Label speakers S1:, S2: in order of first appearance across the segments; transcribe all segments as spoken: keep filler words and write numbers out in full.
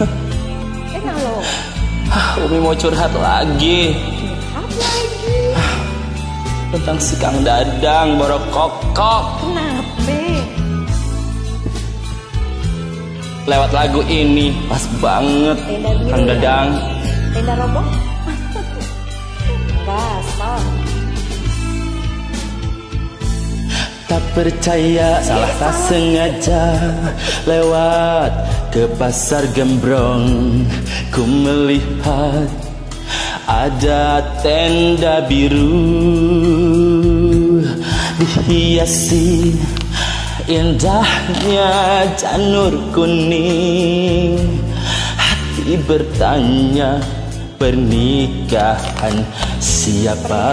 S1: Enak loh.
S2: Umi mau curhat lagi.
S1: Curhat lagi?
S2: Tentang si Kang Dadang borok kokok.
S1: Kenapa?
S2: Lewat lagu ini pas banget.
S1: Tenda biru,
S2: Kang Dadang
S1: ya? Tenda roboh. Gasol.
S2: tak percaya, salah tak sengaja lewat ke pasar Gembrong, ku melihat ada tenda biru dihiasi indahnya janur kuning. Hati bertanya, pernikahan siapa?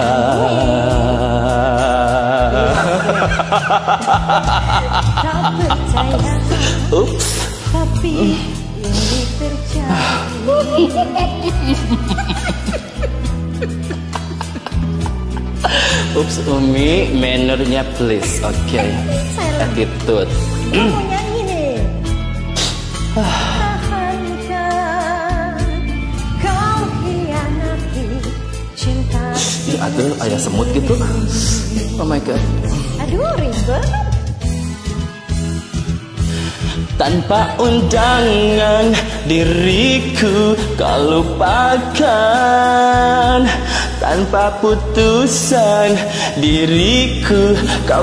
S1: Tak percaya.
S2: Ups.
S1: Tapi ini terjadi.
S2: Ups, Umi, mannernya please, oke. Okay. Attitude.
S1: Aku mau nyanyi nih. Tahankan kau hianati cinta.
S2: Aduh, ayah semut gitu. Oh my god.
S1: Aduh, ribet.
S2: Tanpa undangan diriku kau lupakan, tanpa putusan diriku kau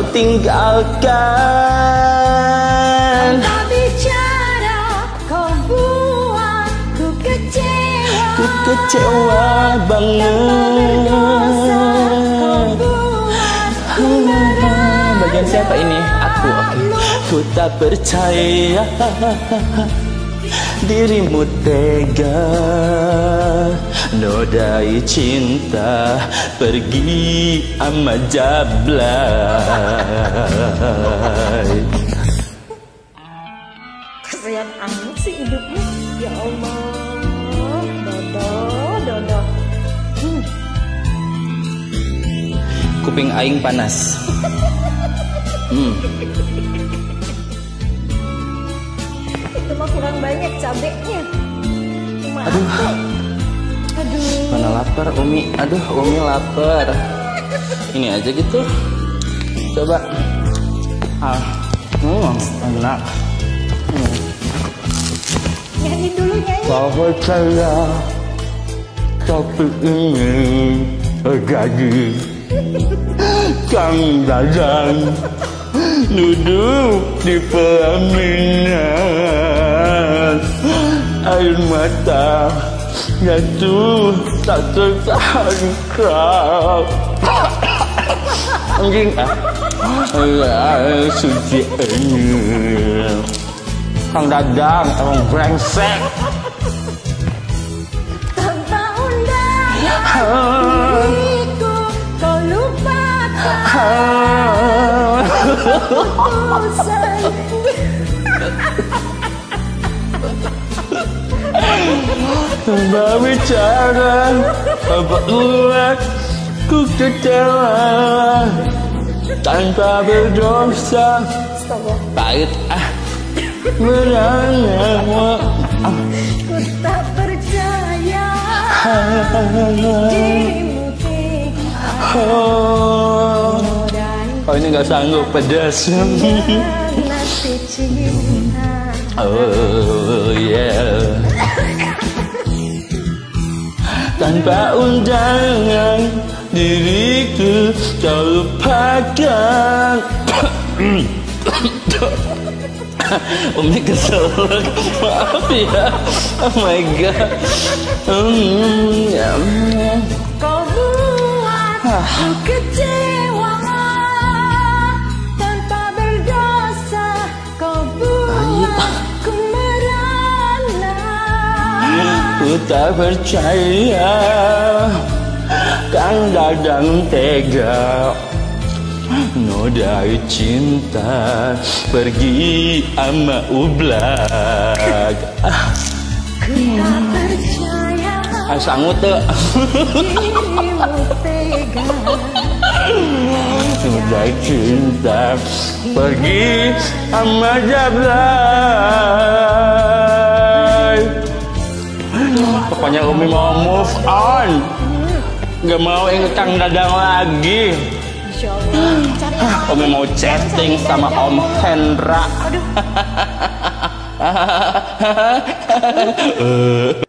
S2: tinggalkan.
S1: Tanpa bicara kau buat ku kecewa.
S2: Ku kecewa banget.
S1: Tanpa berdosa kau buat ku merana.
S2: Bagian siapa ini? Aku, oke. Okay. Ku tak percaya dirimu tega nodai cinta pergi ama jablay.
S1: Kasihan amat sih hidupnya. Ya Allah, Dodo, Dodo. Hmm.
S2: Kuping aing panas. Hmm.
S1: Itu mah kurang banyak cabenya. Cuma
S2: Aduh.
S1: aku. Aduh.
S2: Mana lapar Umi? Aduh, Umi lapar. Ini aja gitu. Coba. Ah, hmm, enak. Hmm.
S1: Nyanyi dulu, nyanyi.
S2: Kau percaya tapi ingin terjadi. Kang Dadang duduk di pelaminan, air mata jatuh tak tertahan. Anjing ah, Allah suci ini. Kang Dadang emang brengsek.
S1: Tanpa undangan diriku kau lupakan. Putusan.
S2: Tanpa bicara apa buat ku kecewa, tanpa berdosa pahit ah merana.
S1: Ku tak percaya dirimu tega.
S2: Oh ini gak sanggup pedas.
S1: Nanti cinta.
S2: Oh yeah. Tanpa undangan diriku kau lupakan. Umi kesel, maaf ya. Oh my god. Hmm, ya.
S1: Kau buat ku kecewa. Tanpa berdosa kau buat ku merana.
S2: Ku tak percaya Kang Dadang tega nodai cinta pergi ama ublak.
S1: Ku tak percaya
S2: Ah sangu teu.
S1: dirimu tega.
S2: Nodai cinta pergi ama jablay. Pokoknya Umi mau move on. Gak mau inget Kang Dadang lagi.
S1: Masya Allah. Cari yang lain.
S2: Umi mau chatting
S1: Cari
S2: sama
S1: Dadang.
S2: Om Hendra.
S1: Aduh.